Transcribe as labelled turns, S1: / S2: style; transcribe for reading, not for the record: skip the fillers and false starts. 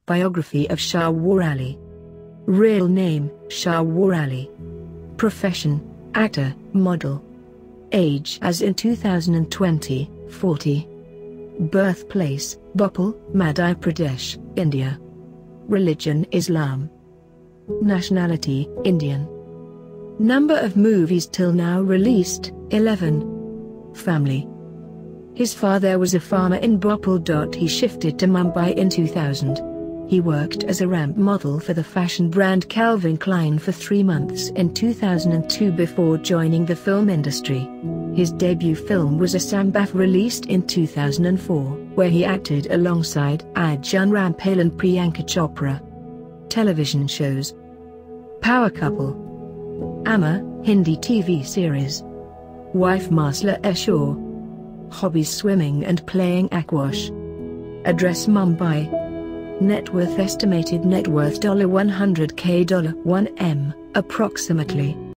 S1: Biography of Shahwar Ali. Real name, Shahwar Ali. Profession, actor, model. Age as in 2020, 40. Birthplace, Bhopal, Madhya Pradesh, India. Religion Islam. Nationality, Indian. Number of movies till now released, 11. Family. His father was a farmer in Bhopal. He shifted to Mumbai in 2000. He worked as a ramp model for the fashion brand Calvin Klein for 3 months in 2002 before joining the film industry. His debut film was Asambaf, released in 2004, where he acted alongside Arjun Rampal and Priyanka Chopra. Television shows: Power Couple, Amma, Hindi TV series, Wife Masla Ashore. Hobbies: swimming and playing aquash. Address: Mumbai. Net worth: estimated net worth $100K, 1 M, approximately.